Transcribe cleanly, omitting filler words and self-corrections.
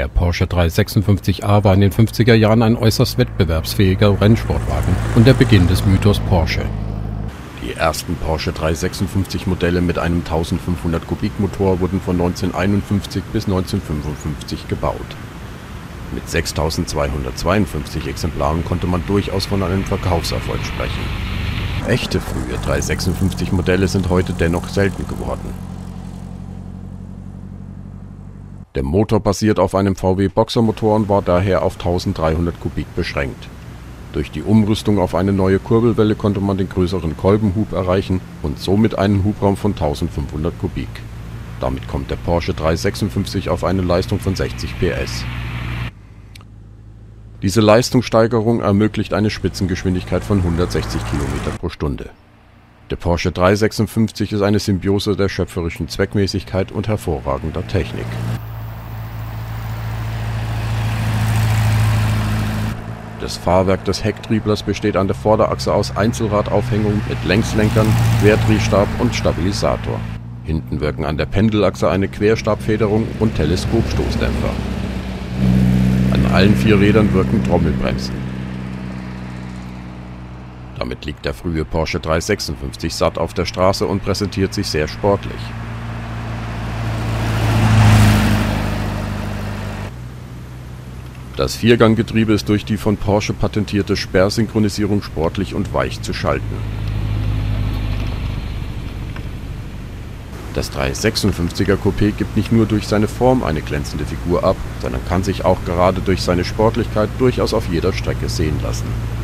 Der Porsche 356a war in den 50er Jahren ein äußerst wettbewerbsfähiger Rennsportwagen und der Beginn des Mythos Porsche. Die ersten Porsche 356 Modelle mit einem 1500 Kubik Motor wurden von 1951 bis 1955 gebaut. Mit 6252 Exemplaren konnte man durchaus von einem Verkaufserfolg sprechen. Echte frühe 356 Modelle sind heute dennoch selten geworden. Der Motor basiert auf einem VW Boxermotor und war daher auf 1300 Kubik beschränkt. Durch die Umrüstung auf eine neue Kurbelwelle konnte man den größeren Kolbenhub erreichen und somit einen Hubraum von 1500 Kubik. Damit kommt der Porsche 356 auf eine Leistung von 60 PS. Diese Leistungssteigerung ermöglicht eine Spitzengeschwindigkeit von 160 km pro Stunde. Der Porsche 356 ist eine Symbiose der schöpferischen Zweckmäßigkeit und hervorragender Technik. Das Fahrwerk des Hecktrieblers besteht an der Vorderachse aus Einzelradaufhängung mit Längslenkern, Querdrehstab und Stabilisator. Hinten wirken an der Pendelachse eine Querstabfederung und Teleskopstoßdämpfer. An allen 4 Rädern wirken Trommelbremsen. Damit liegt der frühe Porsche 356 satt auf der Straße und präsentiert sich sehr sportlich. Das Vierganggetriebe ist durch die von Porsche patentierte Sperrsynchronisierung sportlich und weich zu schalten. Das 356er Coupé gibt nicht nur durch seine Form eine glänzende Figur ab, sondern kann sich auch gerade durch seine Sportlichkeit durchaus auf jeder Strecke sehen lassen.